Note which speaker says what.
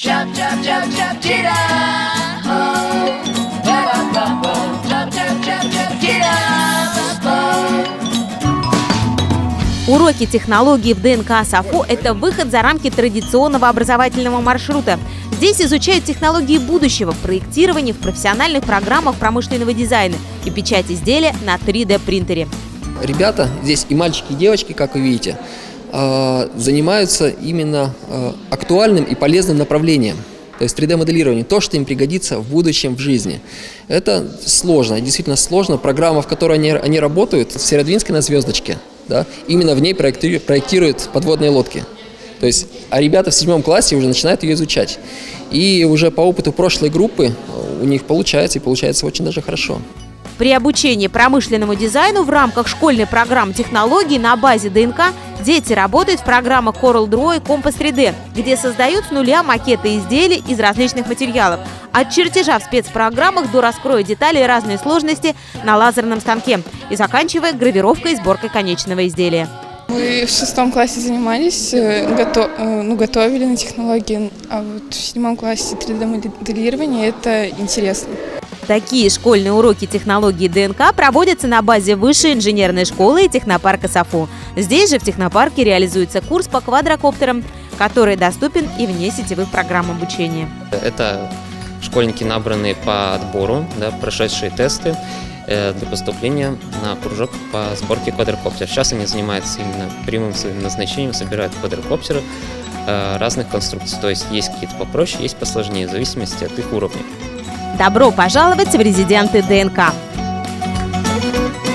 Speaker 1: Уроки технологий в ДНК САФУ – это выход за рамки традиционного образовательного маршрута. Здесь изучают технологии будущего, проектирование в профессиональных программах промышленного дизайна и печать изделия на 3D-принтере.
Speaker 2: Ребята здесь, и мальчики, и девочки, как вы видите, занимаются именно актуальным и полезным направлением. То есть 3D-моделирование, то, что им пригодится в будущем в жизни. Это сложно, действительно сложно. Программа, в которой они работают, в Северодвинске на Звездочке, да, именно в ней проектируют подводные лодки. То есть, а ребята в 7 классе уже начинают ее изучать. И уже по опыту прошлой группы у них получается, и получается очень даже хорошо.
Speaker 1: При обучении промышленному дизайну в рамках школьной программы технологий на базе ДНК дети работают в программах Corel Draw и Compass 3D, где создают с нуля макеты изделий из различных материалов. От чертежа в спецпрограммах до раскроя деталей разной сложности на лазерном станке и заканчивая гравировкой и сборкой конечного изделия.
Speaker 3: Мы в 6 классе занимались, готовили на технологии, а вот в 7 классе 3D-моделирование – это интересно.
Speaker 1: Такие школьные уроки технологии ДНК проводятся на базе Высшей инженерной школы и технопарка САФУ. Здесь же в технопарке реализуется курс по квадрокоптерам, который доступен и вне сетевых программ обучения.
Speaker 4: Это школьники, набранные по отбору, да, прошедшие тесты для поступления на кружок по сборке квадрокоптеров. Сейчас они занимаются именно прямым своим назначением, собирают квадрокоптеры разных конструкций. То есть есть какие-то попроще, есть посложнее, в зависимости от их уровня.
Speaker 1: Добро пожаловать в резиденты ДНК!